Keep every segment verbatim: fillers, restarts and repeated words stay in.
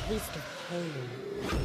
taste of pain.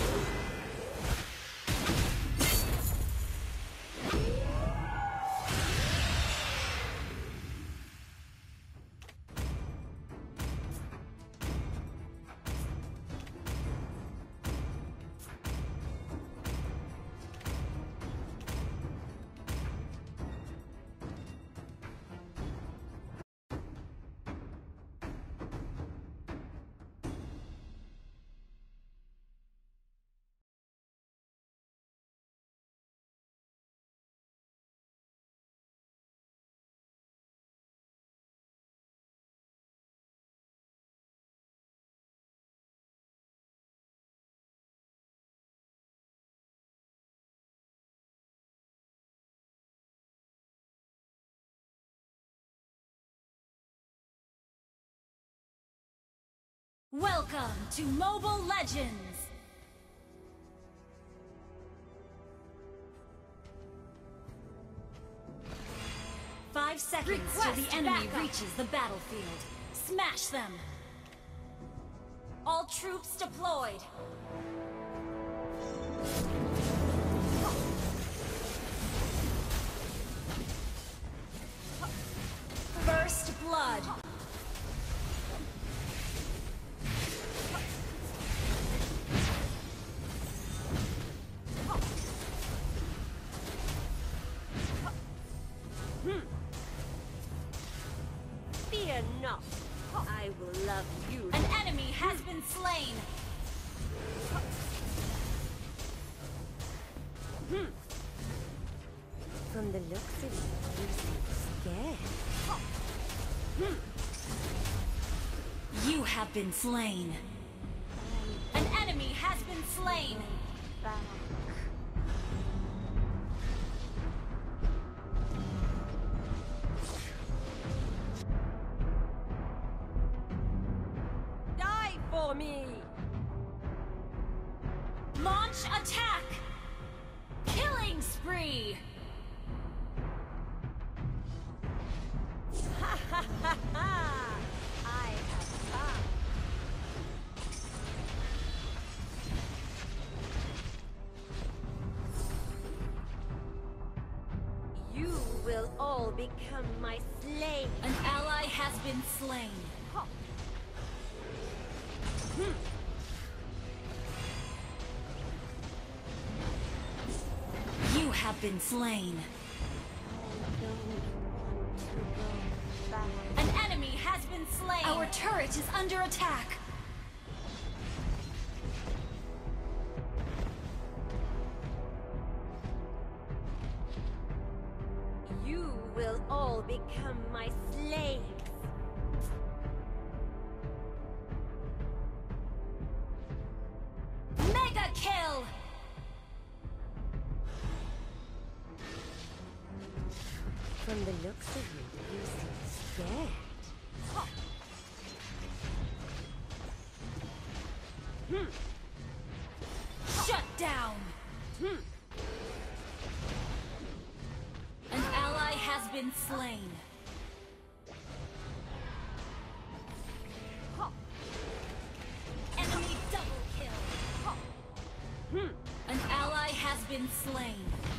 Welcome to Mobile Legends! Five seconds till the enemy reaches the battlefield. Smash them! All troops deployed! First blood! Fear not. I will love you. An enemy has been slain. From the looks of you, you seem scared. You have been slain. An enemy has been slain. Back. For me. Launch attack! Killing spree! Ha ha ha ha! I have fun. You will all become my slaves. An ally has been slain. You have been slain. An enemy has been slain. Our turret is under attack. You will all become my slaves. Mega kill! From the looks of you, you seem scared. Shut down! An ally has been slain. Enemy double kill. An ally has been slain.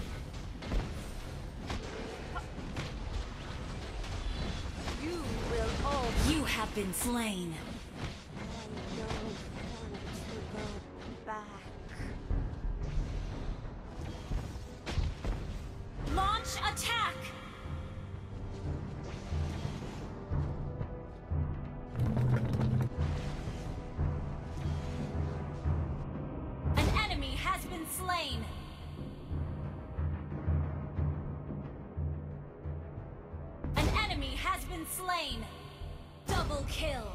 You will all. You have been slain. I don't want to go back. Launch attack! An enemy has been slain. An enemy has been slain. Double kill.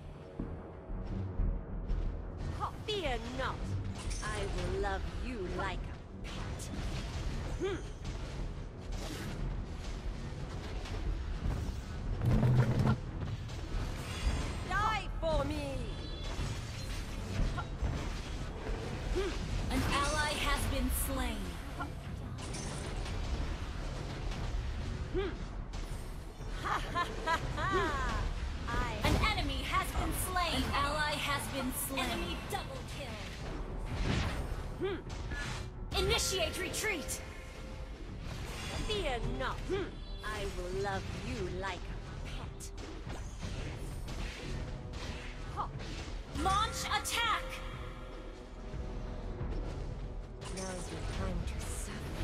Fear not. I will love you like a pet. Hmm. Die for me! An ally has been slain. Ha ha ha ha! I An enemy has been slain. An ally has been slain. Enemy Initiate retreat! Fear not. I will love you like a pet. Launch attack! Now is your time to suffer.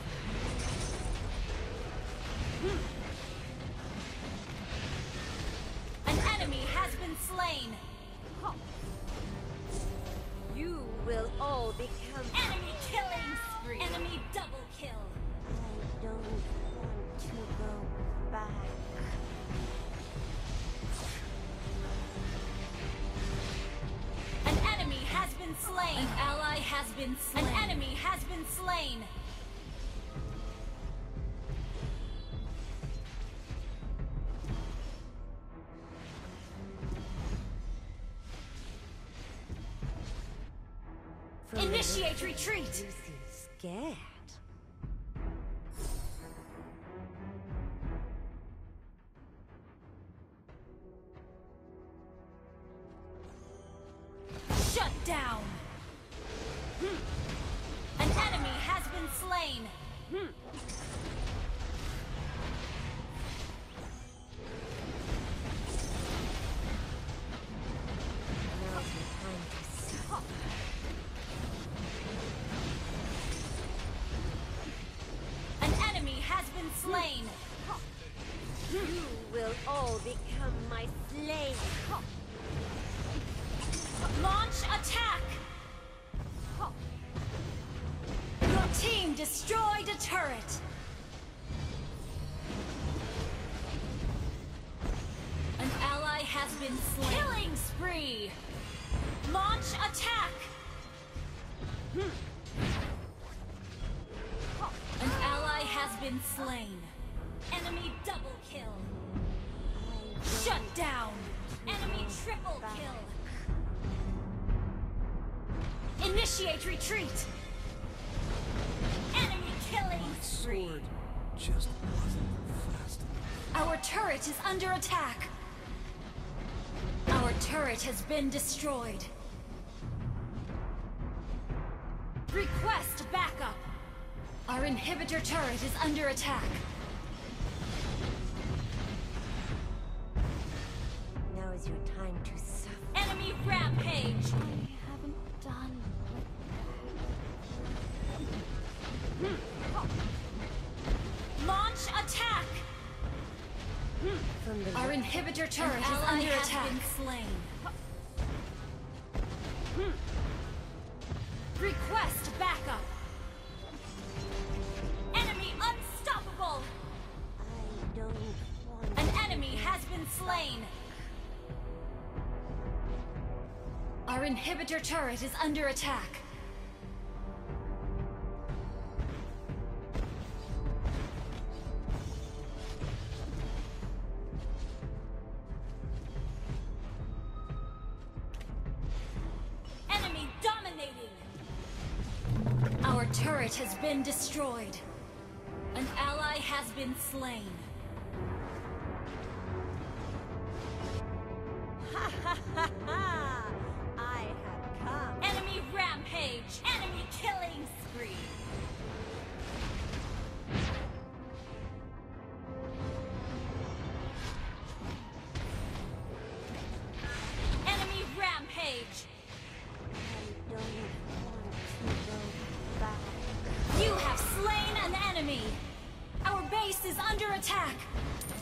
An enemy has been slain! You will all become... Enemy killing spree! Enemy double kill! I don't want to go back. An enemy has been slain! An ally has been slain! An enemy has been slain! Initiate retreat! You seem scared. Shut down! An enemy has been slain! Now's your time to suffer. An enemy has been slain! You will all become my slaves. Launch attack! Your team destroyed a turret! An ally has been slain! Killing spree! Launch attack! An ally has been slain! Enemy double kill! Shut down! Enemy triple kill! Initiate retreat! Enemy killing spree! Sword just wasn't fast enough. Our turret is under attack! Our turret has been destroyed! Request backup! Our inhibitor turret is under attack! Now is your time to suffer. Enemy rampage! I haven't done Launch attack! from the Our inhibitor turret is under attack. Been slain. Request backup. Enemy unstoppable. I don't want An enemy has been slain. Our inhibitor turret is under attack. Enemy dominating. Our turret has been destroyed. An ally has been slain. Ha ha ha ha! I have come. Enemy rampage! Enemy killing spree! Enemy rampage! I don't want to go back. You have slain an enemy! Our base is under attack!